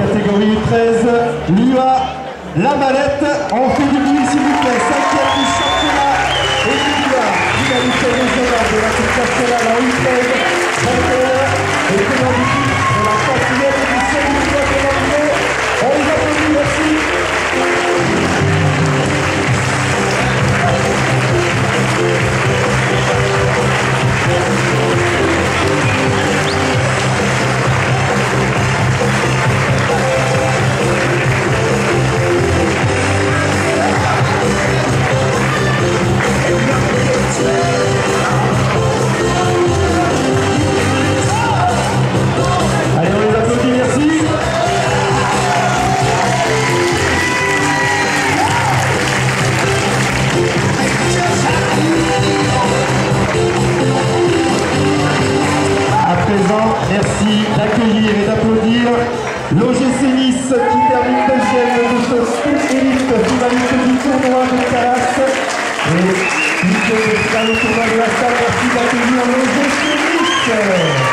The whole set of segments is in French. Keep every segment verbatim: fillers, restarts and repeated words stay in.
catégorie U treize, l'U A, la mallette. On fait du bruit s'il vous plaît. Cinquième du championnat et du U A. Finalité régionale de la Coupe nationale en U treize. vingt et un et tenant du titre de la quatrième édition du club de l'Orient. On les applaudit, merci. Allez, on les applaudit, merci. À présent, merci d'accueillir et d'applaudir l'O G C Nice qui termine deuxième de ce Sprint Elite, finaliste du tournoi de Calas. Et huitième de finale au tournoi de la salle. Merci d'accueillir l'O G C Nice.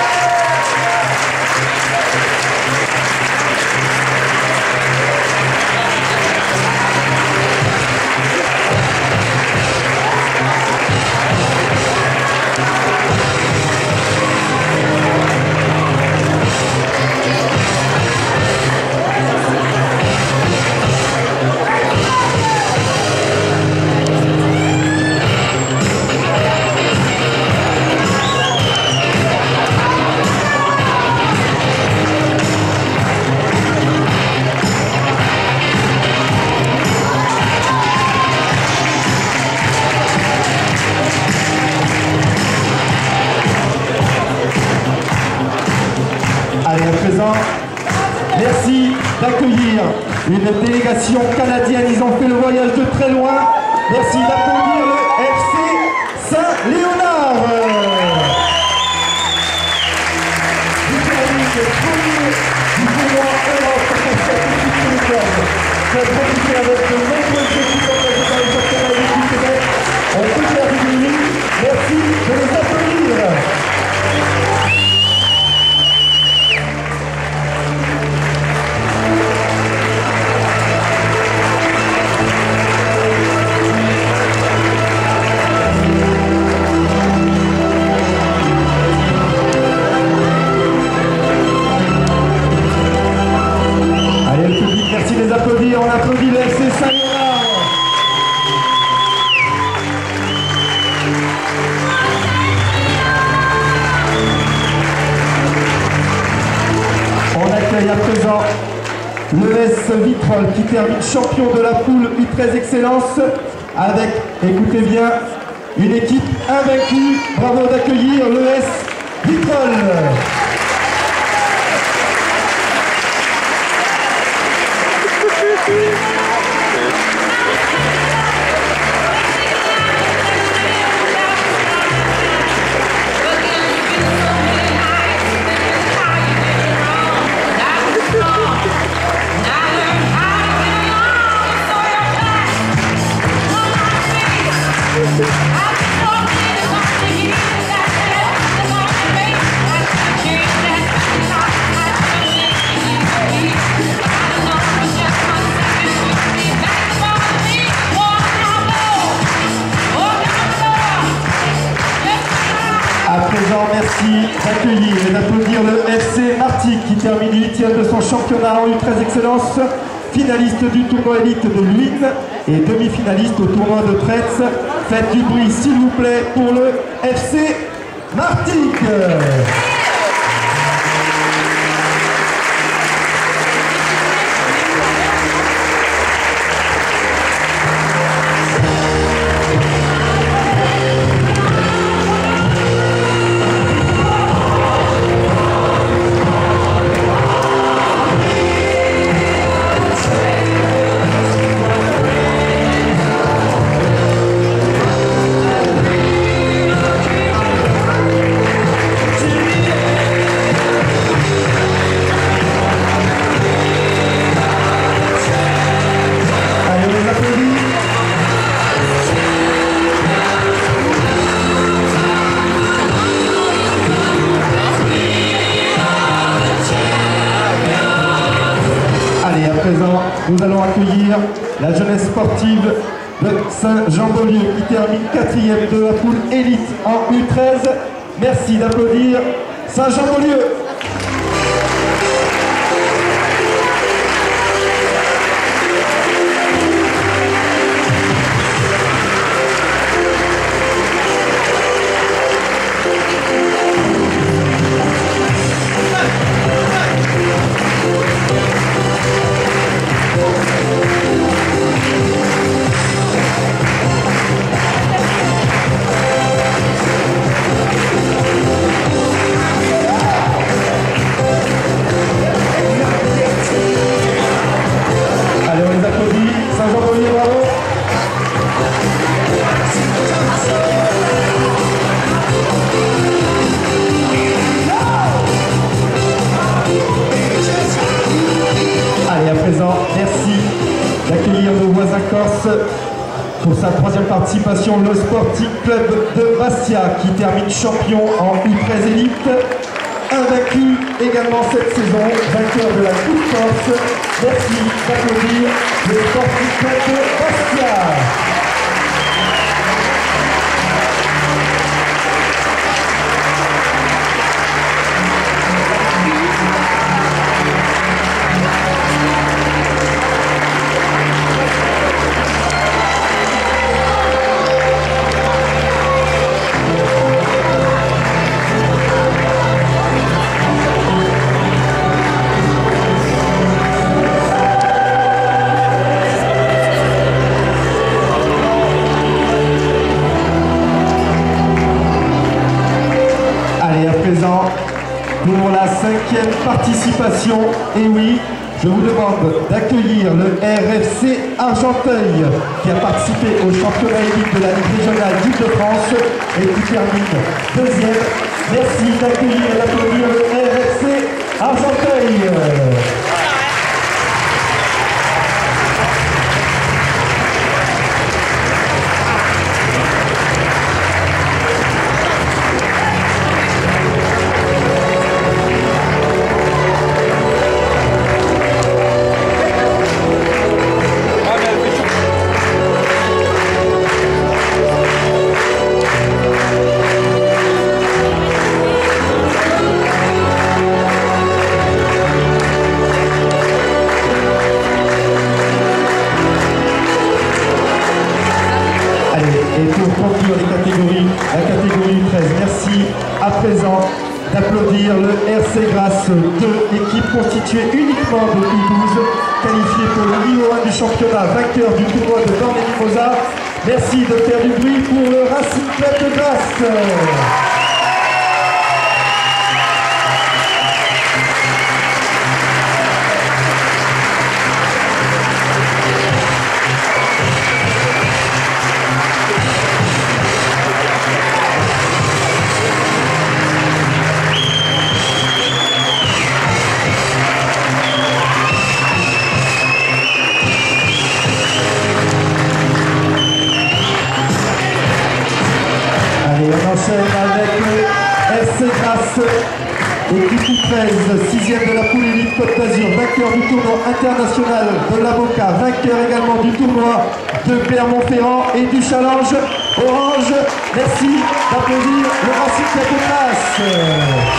Allez, à présent, merci d'accueillir une délégation canadienne. Ils ont fait le voyage de très loin. Merci d'applaudir le F C Saint-Léonard. Du premier du tournoi Europe pour cette équipe télécom. J'ai profité avec de nombreuses équipes engagées dans les championnats du Québec. On peut faire du bruit. Merci de les applaudir. Merci de les applaudir, on applaudit le F C Saint-Léonard. On accueille à présent le S Vitrolles qui termine champion de la poule U treize Excellence avec, écoutez bien, une équipe invaincue. Bravo d'accueillir le S Vitrolles. Merci d'accueillir et d'applaudir le F C Martigues qui termine huitième de son championnat en U treize Excellence, finaliste du tournoi élite de Luynes et demi-finaliste au tournoi de Tretz. Faites du bruit s'il vous plaît pour le F C Martigues. To à présent, nous allons accueillir la jeunesse sportive de Saint-Jean-Beaulieu qui termine quatrième de la poule élite en U treize. Merci d'applaudir Saint-Jean-Beaulieu. Merci d'accueillir nos voisins corses pour sa troisième participation, le Sporting Club de Bastia qui termine champion en U treize élite, invaincu également cette saison, vainqueur de la Coupe Corse. Merci d'applaudir le Sporting Club de Bastia. Pour la cinquième participation, et oui, je vous demande d'accueillir le R F C Argenteuil qui a participé au championnat élite de la Ligue régionale d'Île-de-France et qui termine deuxième. Merci d'accueillir et d'applaudir le R F C Argenteuil. Et pour conclure les catégories, la catégorie treize, merci à présent d'applaudir le R C Grasse deux, équipe constituée uniquement de U douze, qualifiée pour le niveau un du championnat, vainqueur du tournoi de Born-et-Mimosa. Merci de faire du bruit pour le Racing Club de Grasse. Avec le R C Grasse, équipe U treize, sixième de la poule élite Côte d'Azur, vainqueur du tournoi international de l'Avocat, vainqueur également du tournoi de Clermont-Ferrand et du Challenge Orange. Merci d'applaudir le Racing Club de Grasse.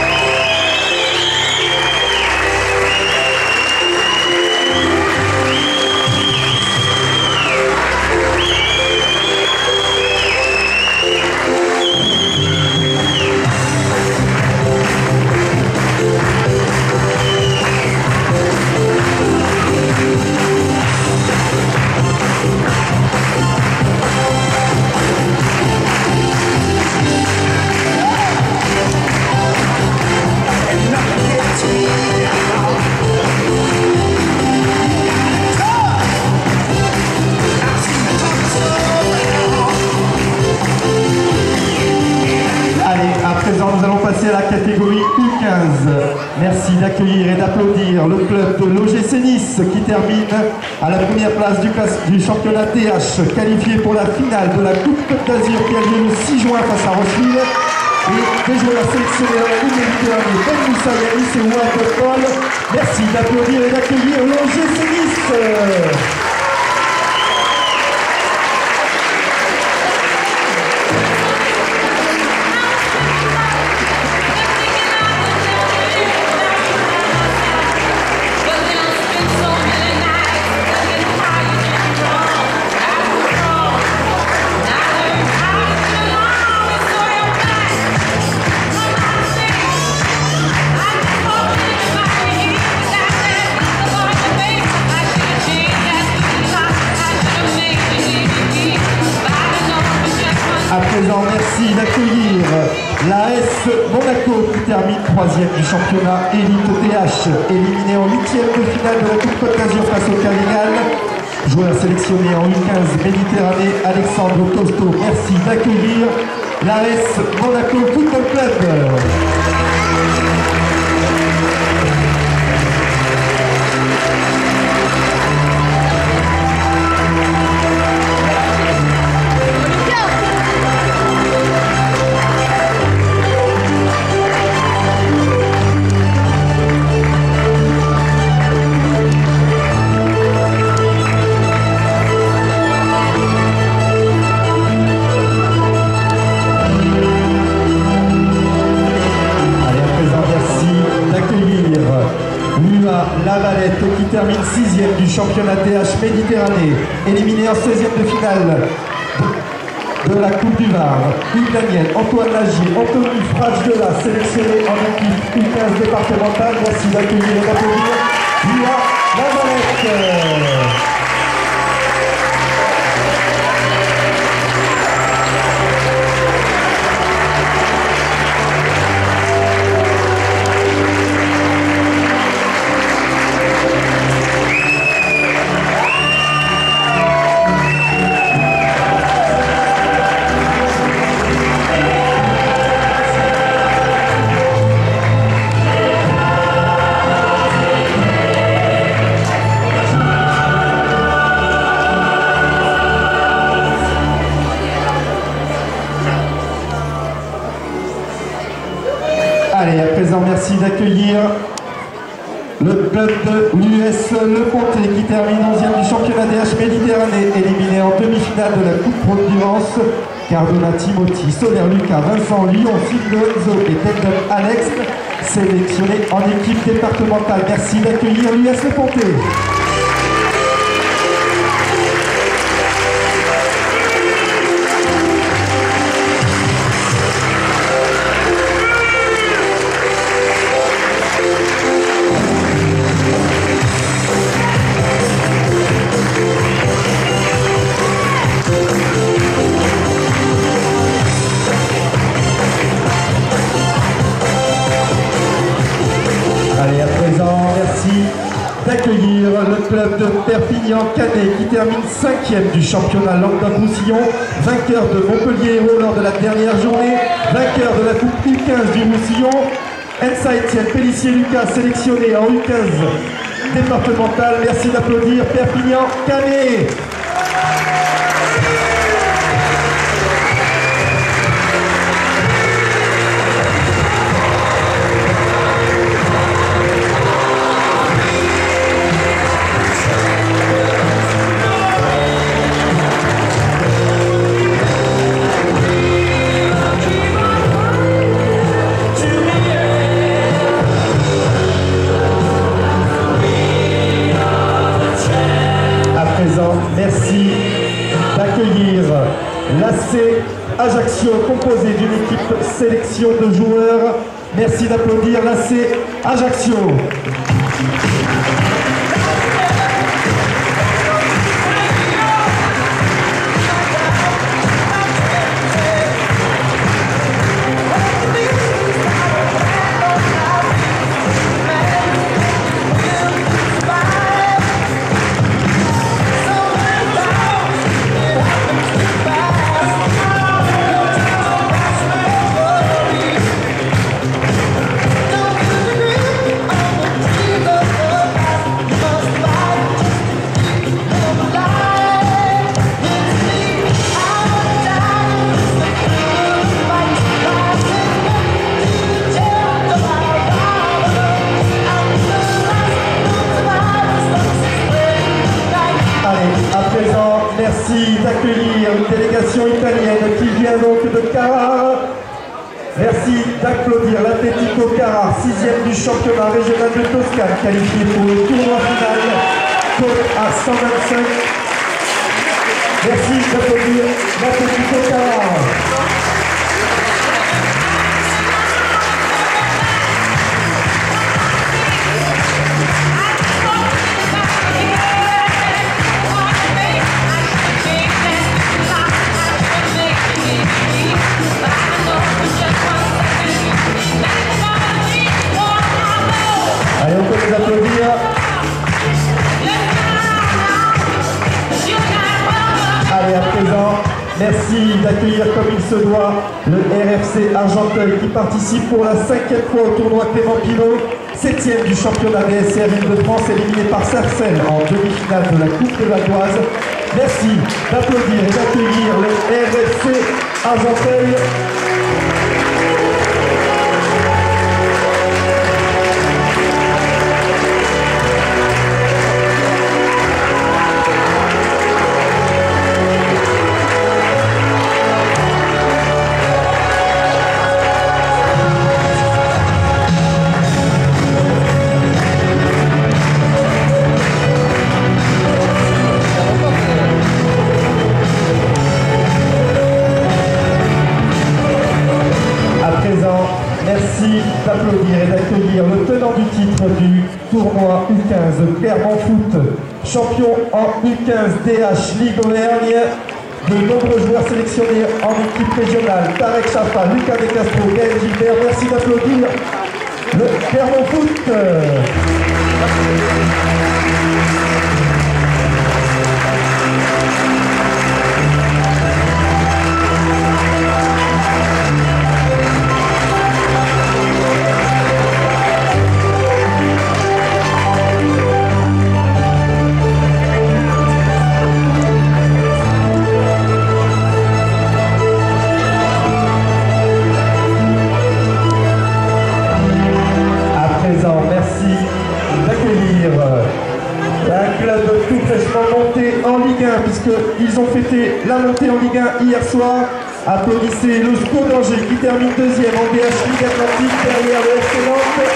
Nous allons passer à la catégorie U quinze. Merci d'accueillir et d'applaudir le club de l'O G C Nice qui termine à la première place du, du championnat T H, qualifié pour la finale de la Coupe Côte d'Azur qui a lieu le six juin face à Rocheville. et des joueurs sélectionnés dans la Ligue Méditerranée, Ben Moussa Yanis et Ouad Paul. Merci d'applaudir et d'accueillir l'O G C Nice. À présent, merci d'accueillir l'A S Monaco qui termine troisième du championnat Élite T H, éliminé en huitième de finale de la Coupe Côte d'Azur face au Cardinal. Joueur sélectionné en U quinze Méditerranée, Alexandre Tosto. Merci d'accueillir l'A S Monaco Football Club. La Valette qui termine sixième du championnat T H Méditerranée, éliminé en seizième de finale de, de la Coupe du Var. Hugues Daniel, Antoine Lagier, Anthony Frage-Dela, sélectionné en équipe U quinze départementale. Merci d'accueillir et d'applaudir Lua La Valette. Allez, à présent, merci d'accueillir le club de l'U S Le Pontet qui termine onzième du championnat D H Méditerranée, éliminé en demi-finale de la Coupe Provence. Cardona Timothy, Solaire Lucas, Vincent Lyon, Philippe Lorenzo et Tendon Alex, sélectionnés en équipe départementale. Merci d'accueillir l'U S Le Pontet. Allez, à présent, merci d'accueillir le club de Perpignan-Canet qui termine cinquième du championnat Languedoc-Roussillon, vainqueur de Montpellier Hérault lors de la dernière journée, vainqueur de la Coupe U quinze du Roussillon. Ensa Etienne Pellissier-Lucas, sélectionné en U quinze départemental. Merci d'applaudir Perpignan-Canet. Merci d'accueillir l'A C Ajaccio, composé d'une équipe sélection de joueurs. Merci d'applaudir l'A C Ajaccio. merci d'accueillir une délégation italienne qui vient donc de Carrare. Merci d'applaudir l'Atletico Carrare, sixième du championnat régional de Toscane, qualifié pour le tournoi final, côte à cent vingt-cinq. Merci d'applaudir l'Atletico Carrare. Allez, on peut les applaudir. Allez, à présent, merci d'accueillir comme il se doit le R F C Argenteuil qui participe pour la cinquième fois au tournoi Clément Pinault, septième du championnat D S R Île-de-France, éliminé par Sarcelles en demi-finale de la Coupe de la Doise. Merci d'applaudir et d'accueillir le R F C Argenteuil. Merci d'applaudir et d'accueillir le tenant du titre du tournoi U quinze Clermont Foot, champion en U quinze D H Ligue Auvergne. De nombreux joueurs sélectionnés en équipe régionale, Tarek Chafa, Lucas De Castro, Gaël Gilbert. Merci d'applaudir le Clermont Foot. Un club tout fraîchement monté en Ligue un, puisqu'ils ont fêté la montée en Ligue un hier soir. Applaudissez le S C O d'Angers qui termine deuxième en D H Ligue Atlantique derrière le F C Nantes.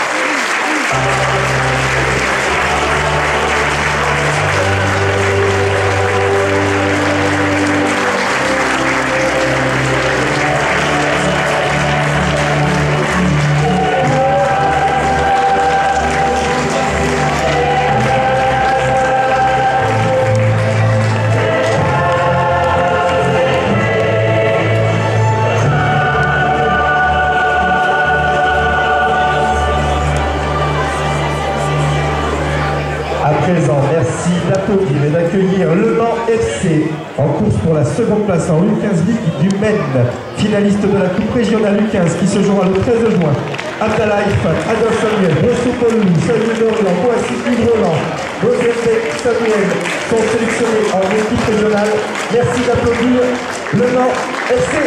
Merci d'applaudir et d'accueillir le Mans F C en course pour la seconde place en U quinze Ligue du Maine, finaliste de la Coupe régionale U quinze qui se jouera le treize juin. Abdallah Ifat, Adolphe Samuel, Rosso Polou, Samuel Dorian, Boissy Yves Roland, Rosenbeck, Samuel sont sélectionnés en équipe régionale. Merci d'applaudir le Mans F C.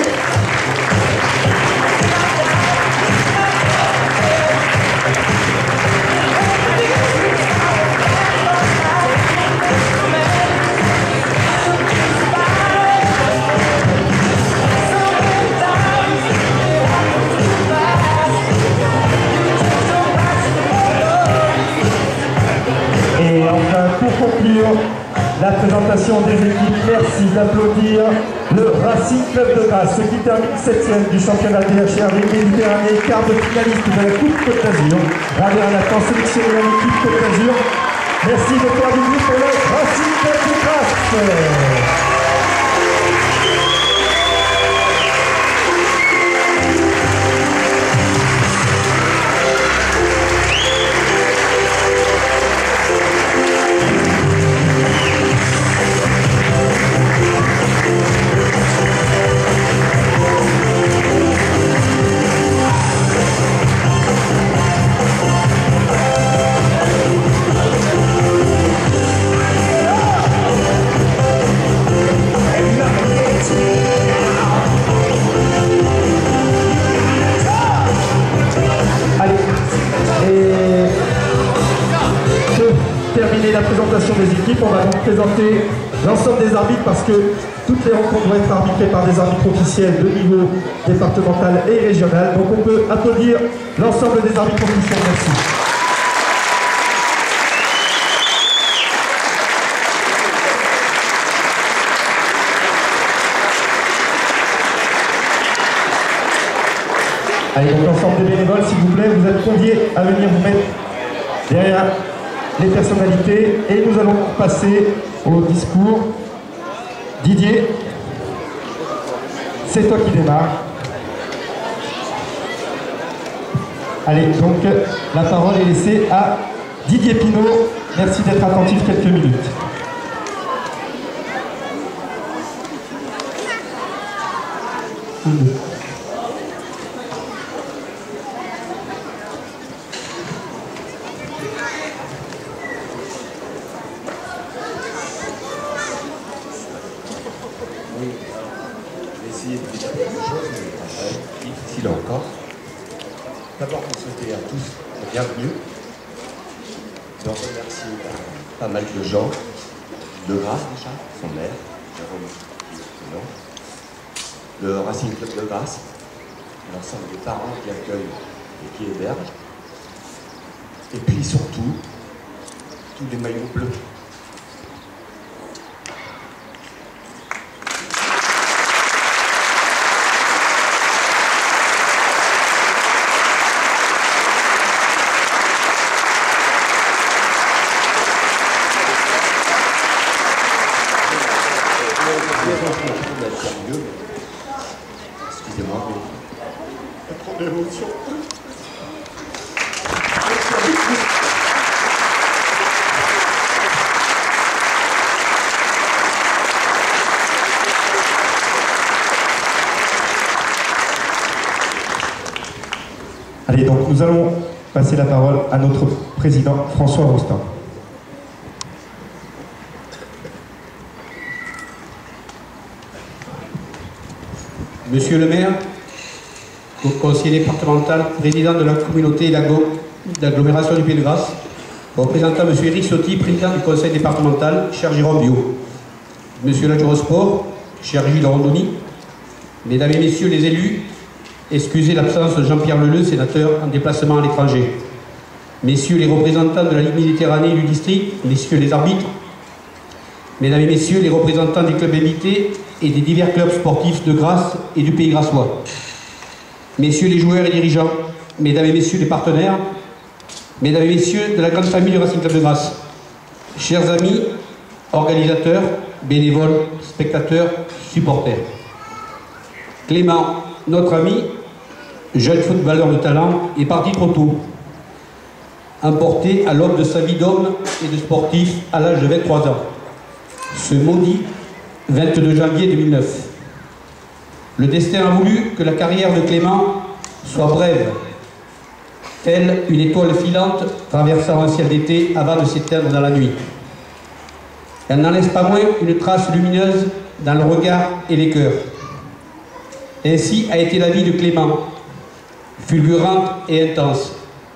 Et enfin, pour conclure la présentation des équipes, merci d'applaudir le Racing Club de Grasse qui termine septième du championnat D H R Méditerranée, quart de finaliste de la Coupe Côte d'Azur. Raver Nathan sélectionné en équipe Côte d'Azur. Merci de toi du groupe pour le Racing Club de Grasse. La présentation des équipes, on va donc présenter l'ensemble des arbitres parce que toutes les rencontres vont être arbitrées par des arbitres officiels de niveau départemental et régional. Donc on peut applaudir l'ensemble des arbitres officiels. Merci. Allez, donc l'ensemble des bénévoles, s'il vous plaît, vous êtes conviés à venir vous mettre derrière les personnalités et nous allons passer au discours. Didier, c'est toi qui démarre. Allez, donc la parole est laissée à Didier Pinot. Merci d'être attentif quelques minutes. Mmh. Difficile encore. D'abord, pour souhaiter à tous la bienvenue. Je remercie pas mal de gens. De Grasse déjà, son maire, Jérôme Pinon, le Racing Club de Grasse, l'ensemble des parents qui accueillent et qui hébergent. Et puis surtout, tous les maillots bleus. Excusez-moi, mais il y a trop d'émotion. Allez, donc nous allons passer la parole à notre président François Roustan. Monsieur le maire, conseiller départemental, président de la communauté d'agglomération du Pays de Grasse, représentant M. Éric Sotti, président du conseil départemental, cher Jérôme Biot, Monsieur l'adjoint au sport, cher Gilles Rondoni, Mesdames et Messieurs les élus, excusez l'absence de Jean-Pierre Leleu, sénateur en déplacement à l'étranger, Messieurs les représentants de la Ligue Méditerranée et du district, Messieurs les arbitres, Mesdames et Messieurs les représentants des clubs invités et des divers clubs sportifs de Grasse et du Pays grassois, Messieurs les joueurs et dirigeants, Mesdames et Messieurs les partenaires, Mesdames et Messieurs de la grande famille du Racing Club de Grasse, chers amis, organisateurs, bénévoles, spectateurs, supporters. Clément, notre ami, jeune footballeur de talent, est parti trop tôt, emporté à l'aube de sa vie d'homme et de sportif à l'âge de vingt-trois ans. Ce maudit vingt-deux janvier deux mille neuf. Le destin a voulu que la carrière de Clément soit brève, telle une étoile filante traversant un ciel d'été avant de s'éteindre dans la nuit. Elle n'en laisse pas moins une trace lumineuse dans le regard et les cœurs. Ainsi a été la vie de Clément, fulgurante et intense.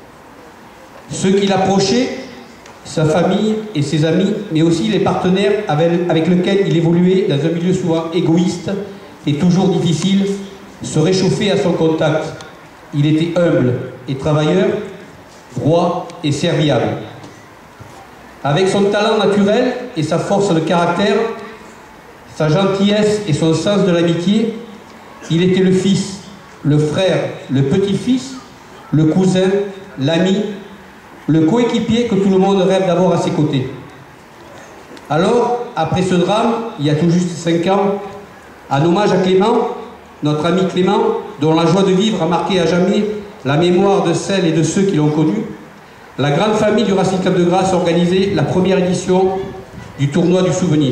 Ceux qui l'approchaient, sa famille et ses amis, mais aussi les partenaires avec, avec lesquels il évoluait dans un milieu souvent égoïste et toujours difficile, se réchauffaient à son contact. Il était humble et travailleur, droit et serviable. Avec son talent naturel et sa force de caractère, sa gentillesse et son sens de l'amitié, il était le fils, le frère, le petit-fils, le cousin, l'ami, le coéquipier que tout le monde rêve d'avoir à ses côtés. Alors, après ce drame, il y a tout juste cinq ans, en hommage à Clément, notre ami Clément, dont la joie de vivre a marqué à jamais la mémoire de celles et de ceux qui l'ont connu, la grande famille du Racing Club de Grasse a organisé la première édition du tournoi du souvenir.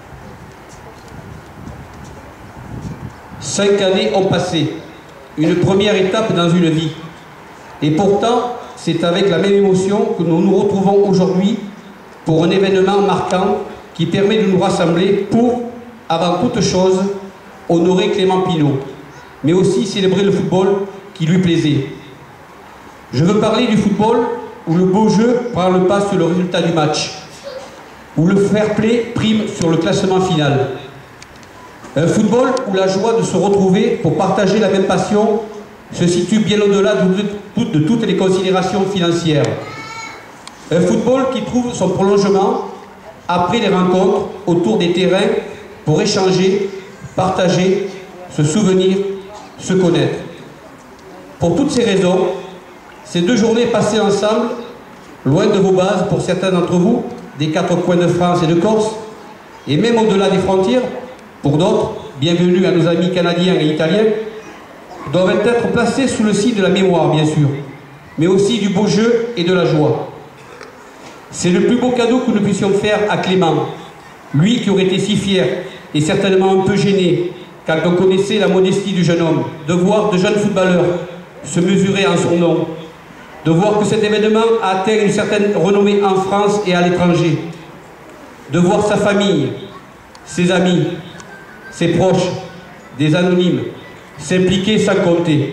Cinq années ont passé, une première étape dans une vie. Et pourtant, c'est avec la même émotion que nous nous retrouvons aujourd'hui pour un événement marquant qui permet de nous rassembler pour, avant toute chose, honorer Clément Pinot, mais aussi célébrer le football qui lui plaisait. Je veux parler du football où le beau jeu prend le pas sur le résultat du match. où le fair play prime sur le classement final. Un football où la joie de se retrouver pour partager la même passion se situe bien au-delà de, de, de toutes les considérations financières. Un football qui trouve son prolongement après les rencontres autour des terrains pour échanger, partager, se souvenir, se connaître. Pour toutes ces raisons, ces deux journées passées ensemble, loin de vos bases pour certains d'entre vous, des quatre coins de France et de Corse, et même au-delà des frontières, pour d'autres, bienvenue à nos amis canadiens et italiens, doivent être placés sous le signe de la mémoire, bien sûr, mais aussi du beau jeu et de la joie. C'est le plus beau cadeau que nous puissions faire à Clément, lui qui aurait été si fier et certainement un peu gêné quand on connaissait la modestie du jeune homme, de voir de jeunes footballeurs se mesurer en son nom, de voir que cet événement a atteint une certaine renommée en France et à l'étranger, de voir sa famille, ses amis, ses proches, des anonymes, s'impliquer sans compter.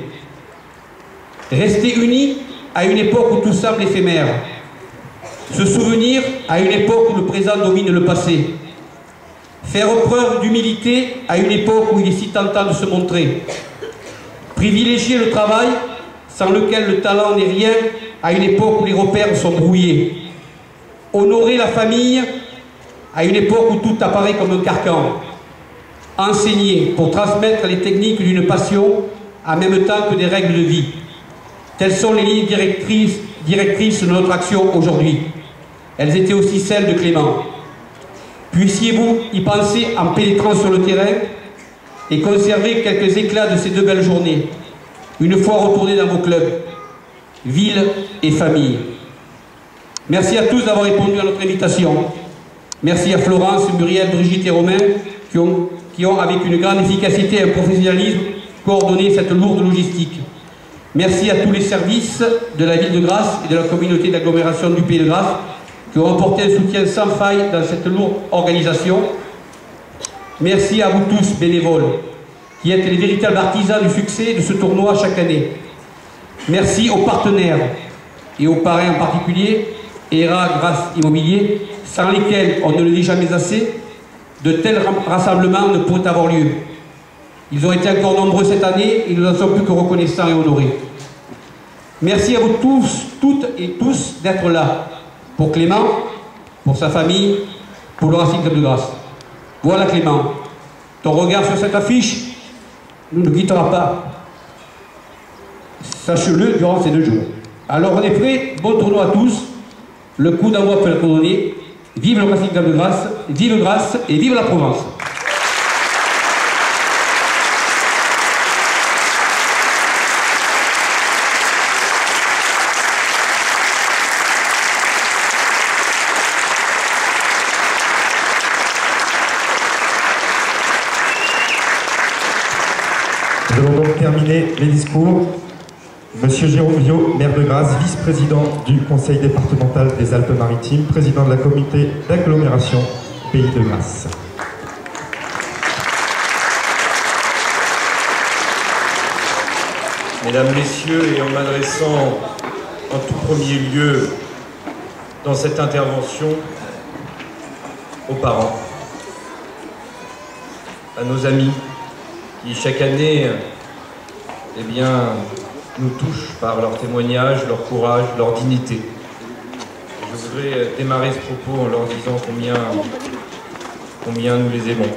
Rester unis à une époque où tout semble éphémère. Se souvenir à une époque où le présent domine le passé. Faire preuve d'humilité à une époque où il est si tentant de se montrer. Privilégier le travail, sans lequel le talent n'est rien, à une époque où les repères sont brouillés. Honorer la famille à une époque où tout apparaît comme un carcan. Enseigner pour transmettre les techniques d'une passion en même temps que des règles de vie. Telles sont les lignes directrices, directrices de notre action aujourd'hui. Elles étaient aussi celles de Clément. Puissiez-vous y penser en pénétrant sur le terrain et conserver quelques éclats de ces deux belles journées, une fois retournés dans vos clubs, villes et familles. Merci à tous d'avoir répondu à notre invitation. Merci à Florence, Muriel, Brigitte et Romain qui ont, qui ont avec une grande efficacité et un professionnalisme, coordonné cette lourde logistique. Merci à tous les services de la ville de Grasse et de la communauté d'agglomération du Pays de Grasse qui ont apporté un soutien sans faille dans cette lourde organisation. Merci à vous tous, bénévoles, qui êtes les véritables artisans du succès de ce tournoi chaque année. Merci aux partenaires et aux parrains en particulier, E R A, Grasse Immobilier, sans lesquels, on ne le dit jamais assez, de tels rassemblements ne pourraient avoir lieu. Ils ont été encore nombreux cette année et nous n'en sommes plus que reconnaissants et honorés. Merci à vous tous, toutes et tous d'être là. Pour Clément, pour sa famille, pour le Racing Club de Grasse. Voilà Clément, ton regard sur cette affiche ne nous quittera pas. Sache-le durant ces deux jours. Alors on est prêts, bon tournoi à tous. Le coup d'envoi peut être donné. Vive le Racing Club de Grasse, vive Grasse et vive la Provence. Nous allons donc terminer les discours. Monsieur Jérôme Viau, maire de Grasse, vice-président du conseil départemental des Alpes-Maritimes, président de la communauté d'agglomération Pays de Grasse. Mesdames, Messieurs, et en m'adressant en tout premier lieu dans cette intervention aux parents, à nos amis, qui chaque année eh bien, nous touchent par leur témoignage, leur courage, leur dignité. Je voudrais démarrer ce propos en leur disant combien, combien nous les aimons.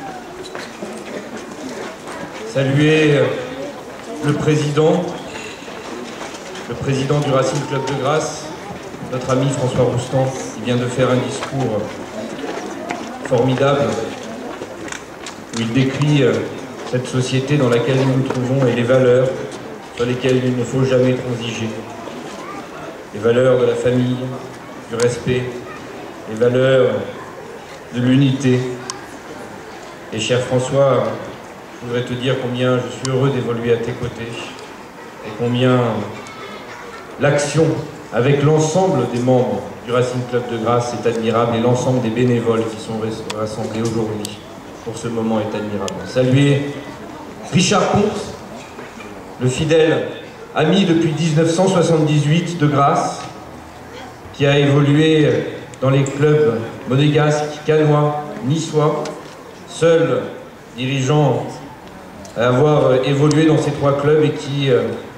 Saluer le président, le président du Racing Club de Grasse, notre ami François Roustan, qui vient de faire un discours formidable où il décrit cette société dans laquelle nous nous trouvons et les valeurs sur lesquelles il ne faut jamais transiger. Les valeurs de la famille, du respect, les valeurs de l'unité. Et cher François, je voudrais te dire combien je suis heureux d'évoluer à tes côtés et combien l'action avec l'ensemble des membres du Racing Club de Grasse est admirable et l'ensemble des bénévoles qui sont rassemblés aujourd'hui pour ce moment est admirable. Saluer Richard Comte, le fidèle ami depuis mille neuf cent soixante-dix-huit de Grasse, qui a évolué dans les clubs monégasques, cannois, niçois, seul dirigeant à avoir évolué dans ces trois clubs et qui,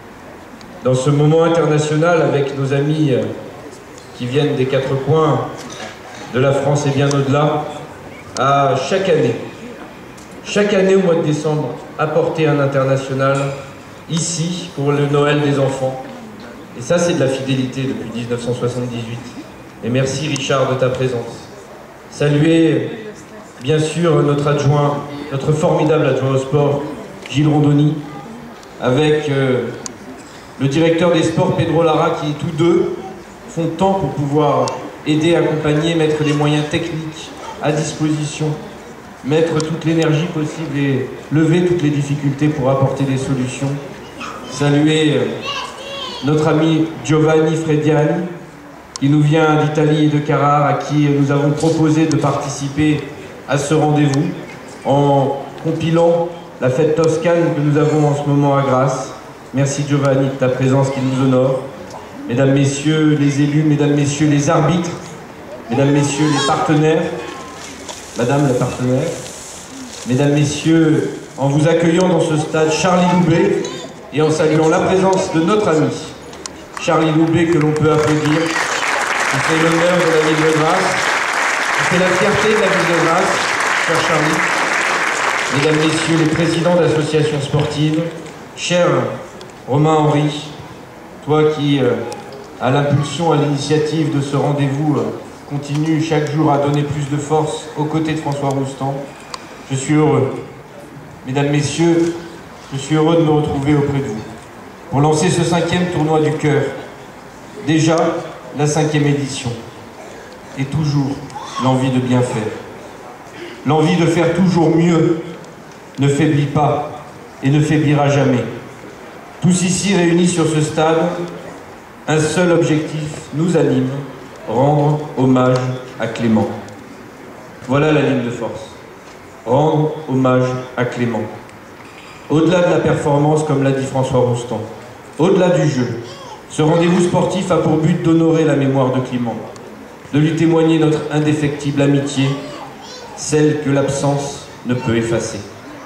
dans ce moment international avec nos amis qui viennent des quatre coins de la France et bien au-delà, a chaque année, chaque année au mois de décembre, apporté un international ici pour le Noël des enfants. Et ça, c'est de la fidélité depuis mille neuf cent soixante-dix-huit. Et merci Richard de ta présence. Saluer bien sûr notre adjoint, notre formidable adjoint au sport, Gilles Rondoni, avec euh, le directeur des sports, Pedro Lara, qui tous deux font tant pour pouvoir aider, accompagner, mettre les moyens techniques à disposition, mettre toute l'énergie possible et lever toutes les difficultés pour apporter des solutions. Saluer euh, notre ami Giovanni Frediani, qui nous vient d'Italie et de Carrare, à qui nous avons proposé de participer à ce rendez-vous en compilant la fête toscane que nous avons en ce moment à Grasse. Merci Giovanni de ta présence qui nous honore. Mesdames, Messieurs les élus, Mesdames, Messieurs les arbitres, Mesdames, Messieurs les partenaires, Madame la partenaire, Mesdames, Messieurs, en vous accueillant dans ce stade Charlie Loubet et en saluant la présence de notre ami Charlie Loubet, que l'on peut applaudir, qui fait l'honneur de la ville de Grasse, qui fait la fierté de la ville de Grasse, cher Charlie. Mesdames, Messieurs les présidents d'associations sportives, cher Romain Henry, toi qui, euh, à l'impulsion, à l'initiative de ce rendez-vous, euh, continue chaque jour à donner plus de force aux côtés de François Roustan, je suis heureux. Mesdames, Messieurs, je suis heureux de me retrouver auprès de vous pour lancer ce cinquième tournoi du cœur. Déjà la cinquième édition. Et toujours l'envie de bien faire. L'envie de faire toujours mieux ne faiblit pas et ne faiblira jamais. Tous ici réunis sur ce stade, un seul objectif nous anime, rendre hommage à Clément. Voilà la ligne de force. Rendre hommage à Clément. Au-delà de la performance, comme l'a dit François Roustan, au-delà du jeu, ce rendez-vous sportif a pour but d'honorer la mémoire de Clément, de lui témoigner notre indéfectible amitié, celle que l'absence ne peut effacer.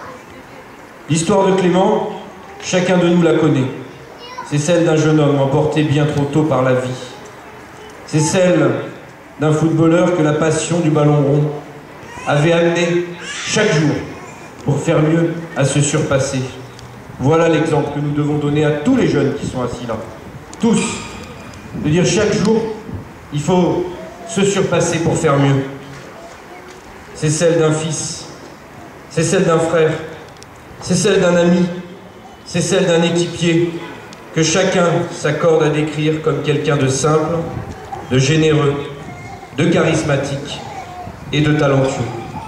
L'histoire de Clément, chacun de nous la connaît. C'est celle d'un jeune homme emporté bien trop tôt par la vie. C'est celle d'un footballeur que la passion du ballon rond avait amené chaque jour pour faire mieux à se surpasser. Voilà l'exemple que nous devons donner à tous les jeunes qui sont assis là. Tous. De dire chaque jour, il faut se surpasser pour faire mieux. C'est celle d'un fils, c'est celle d'un frère, c'est celle d'un ami, c'est celle d'un équipier que chacun s'accorde à décrire comme quelqu'un de simple, de généreux, de charismatique et de talentueux.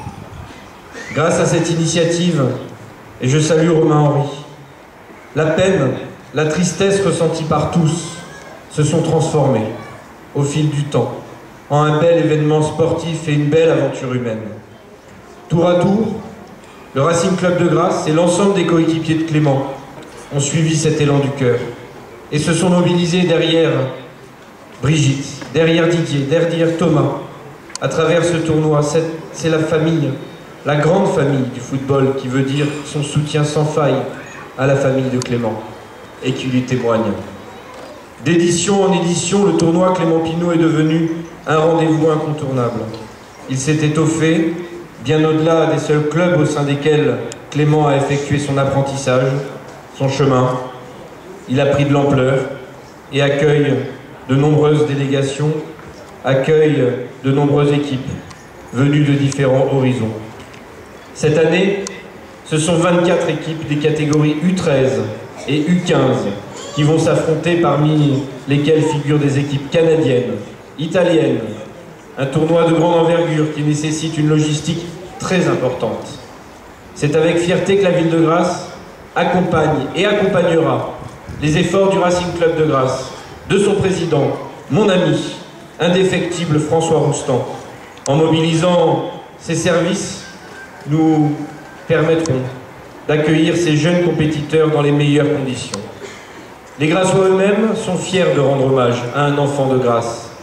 Grâce à cette initiative, et je salue Romain Henry, la peine, la tristesse ressentie par tous se sont transformées au fil du temps en un bel événement sportif et une belle aventure humaine. Tour à tour, le Racing Club de Grasse et l'ensemble des coéquipiers de Clément ont suivi cet élan du cœur et se sont mobilisés derrière Brigitte, derrière Didier, derrière Thomas. À travers ce tournoi, c'est la famille, la grande famille du football qui veut dire son soutien sans faille à la famille de Clément et qui lui témoigne. D'édition en édition, le tournoi Clément Pinault est devenu un rendez-vous incontournable. Il s'est étoffé, bien au-delà des seuls clubs au sein desquels Clément a effectué son apprentissage, son chemin. Il a pris de l'ampleur et accueille de nombreuses délégations, accueille de nombreuses équipes venues de différents horizons. Cette année, ce sont vingt-quatre équipes des catégories U treize et U quinze qui vont s'affronter, parmi lesquelles figurent des équipes canadiennes, italiennes, un tournoi de grande envergure qui nécessite une logistique très importante. C'est avec fierté que la ville de Grasse accompagne et accompagnera les efforts du Racing Club de Grasse, de son président, mon ami, indéfectible François Roustan. En mobilisant ses services, nous permettrons d'accueillir ces jeunes compétiteurs dans les meilleures conditions. Les Grassois eux-mêmes sont fiers de rendre hommage à un enfant de Grasse.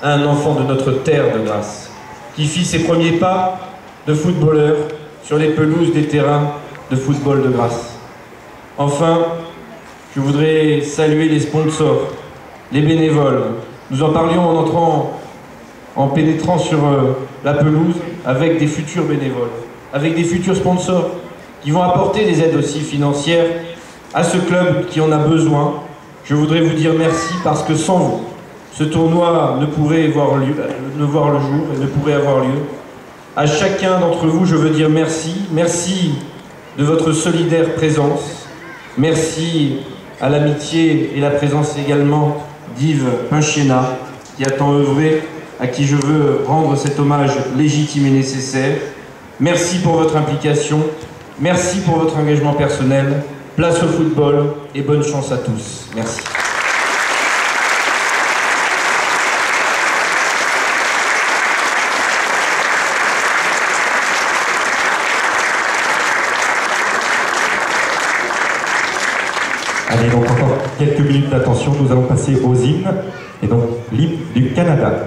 à un enfant de notre terre de Grasse, qui fit ses premiers pas de footballeur sur les pelouses des terrains de football de Grasse. Enfin, je voudrais saluer les sponsors, les bénévoles. Nous en parlions en entrant, en pénétrant sur euh, la pelouse avec des futurs bénévoles, avec des futurs sponsors qui vont apporter des aides aussi financières à ce club qui en a besoin. Je voudrais vous dire merci parce que sans vous, ce tournoi ne pourrait voir, lieu, ne voir le jour et ne pourrait avoir lieu. À chacun d'entre vous, je veux dire merci. Merci de votre solidaire présence. Merci à l'amitié et la présence également d'Yves Pinchena, qui a tant œuvré, à qui je veux rendre cet hommage légitime et nécessaire. Merci pour votre implication. Merci pour votre engagement personnel. Place au football et bonne chance à tous. Merci. Allez, donc encore quelques minutes d'attention, nous allons passer aux hymnes, et donc l'hymne du Canada.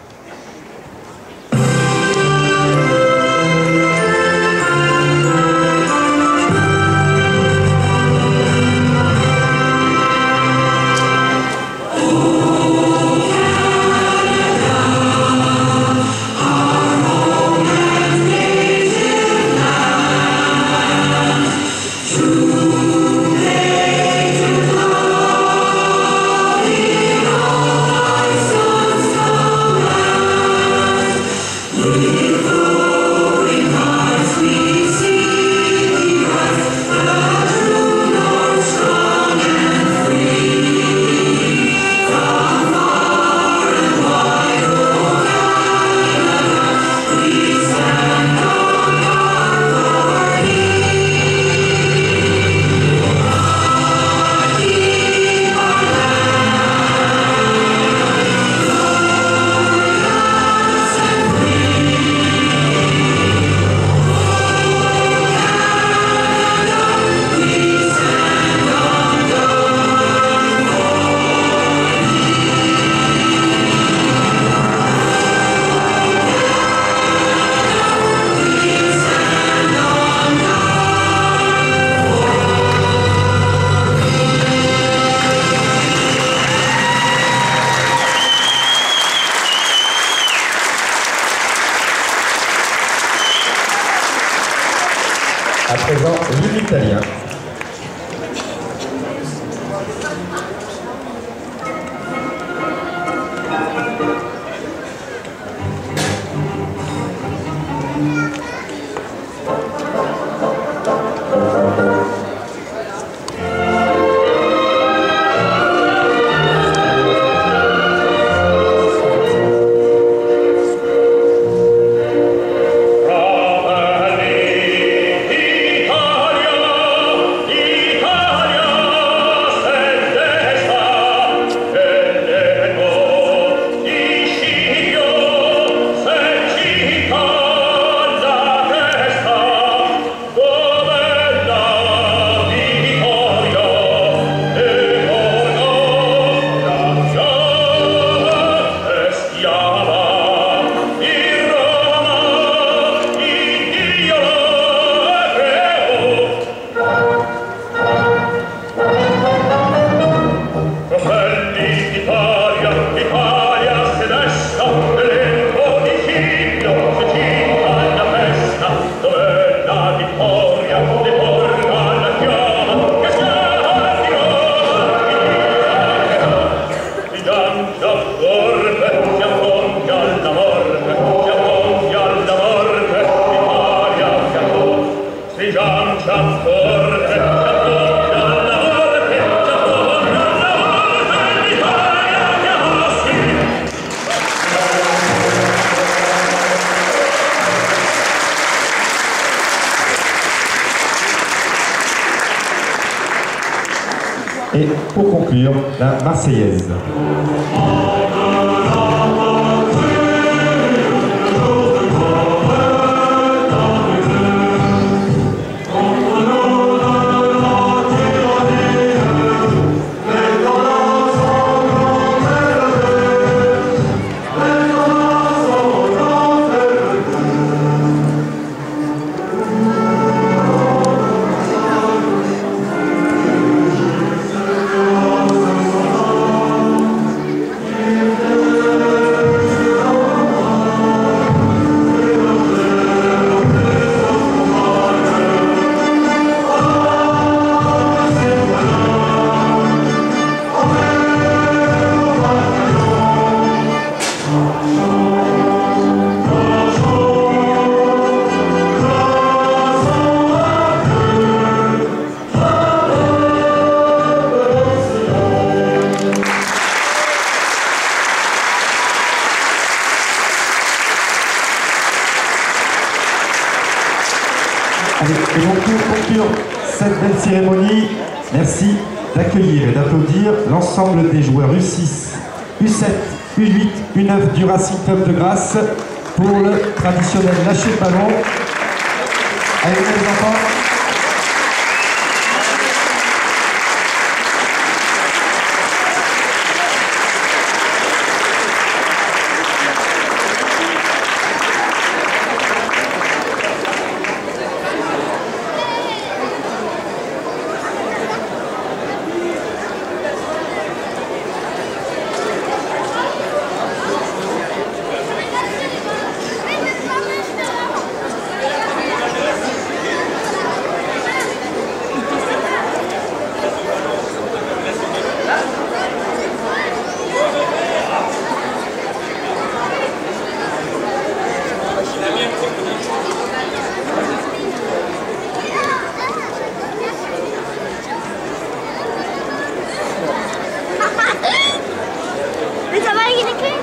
À présent, l'hymne italien. Et pour conclure, la Marseillaise. Let's Allez, et donc pour conclure cette belle cérémonie, merci d'accueillir et d'applaudir l'ensemble des joueurs U six, U sept, U huit, U neuf du Racing Club de Grasse pour le traditionnel lâcher de ballon. Allez, les enfants. Mais ça va aller les clés.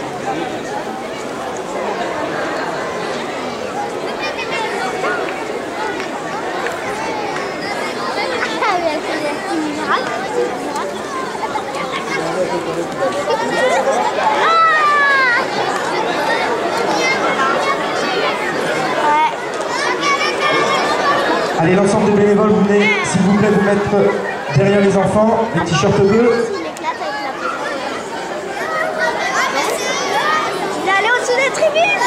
Allez, l'ensemble des bénévoles, vous venez, s'il vous plaît, vous mettre derrière les enfants, les t-shirts bleus. Il est allé au-dessus des tribunes.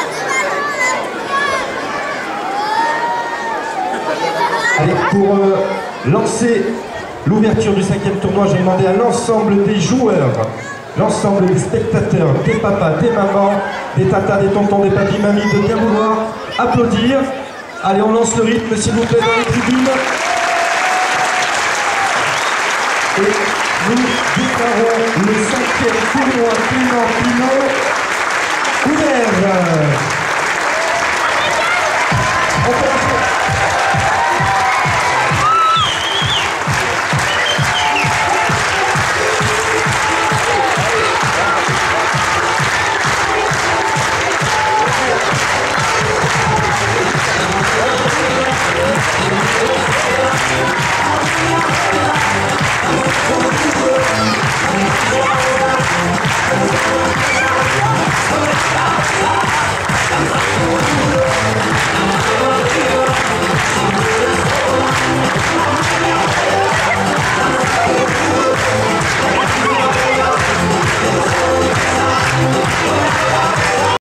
Allez, pour euh, lancer l'ouverture du cinquième tournoi, j'ai demandé à l'ensemble des joueurs, l'ensemble des spectateurs, des papas, des mamans, des tatas, des tontons, des papis, mamies, de bien vouloir applaudir. Allez, on lance le rythme, s'il vous plaît, dans les tribunes. Et nous déclarons le cinquième tournoi Clément Pinot ouvert.